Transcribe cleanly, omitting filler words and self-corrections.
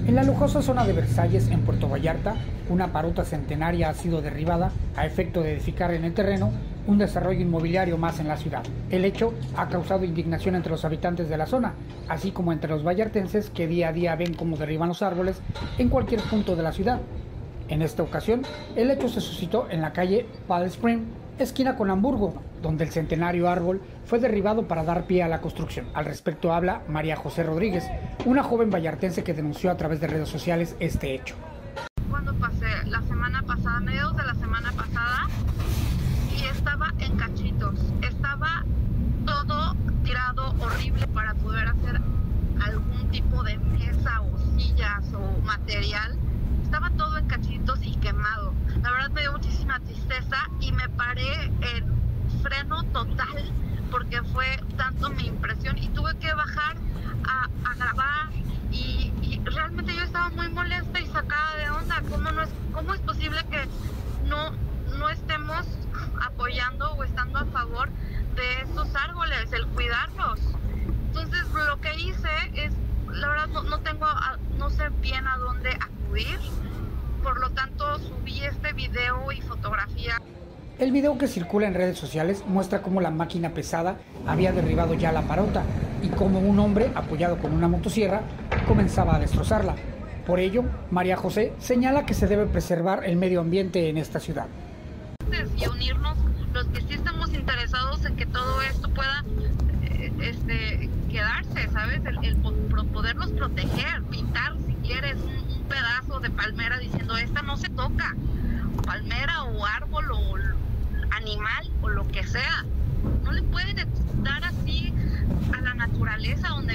En la lujosa zona de Versalles, en Puerto Vallarta, una parota centenaria ha sido derribada a efecto de edificar en el terreno un desarrollo inmobiliario más en la ciudad. El hecho ha causado indignación entre los habitantes de la zona, así como entre los vallartenses que día a día ven cómo derriban los árboles en cualquier punto de la ciudad. En esta ocasión, el hecho se suscitó en la calle Palm Spring, esquina con Hamburgo, donde el centenario árbol fue derribado para dar pie a la construcción. Al respecto habla María José Rodríguez, una joven vallartense que denunció a través de redes sociales este hecho. Cuando pasé la semana pasada, mediados de la semana pasada, y estaba en cachitos, estaba todo tirado horrible para poder hacer algún tipo de mesa o sillas o material. Estaba todo en cachitos y quemado. La verdad me dio muchísima tristeza y me paré en freno total porque fue tanto mi impresión y tuve que bajar a grabar y realmente yo estaba muy molesta y sacada de onda. ¿Cómo es posible que no estemos apoyando o estando a favor de estos árboles, el cuidarlos? Entonces lo que hice es, la verdad no sé bien a dónde acudir, por lo tanto subí este video y fotografía. El video que circula en redes sociales muestra cómo la máquina pesada había derribado ya la parota y cómo un hombre, apoyado con una motosierra, comenzaba a destrozarla. Por ello, María José señala que se debe preservar el medio ambiente en esta ciudad. Y unirnos los que sí estamos interesados en que todo esto pueda quedarse, ¿sabes? El poderlos proteger, pintar si quieres un pedazo de palmera diciendo esta no se toca, palmera o árbol o animal o lo que sea. No le pueden dar así a la naturaleza donde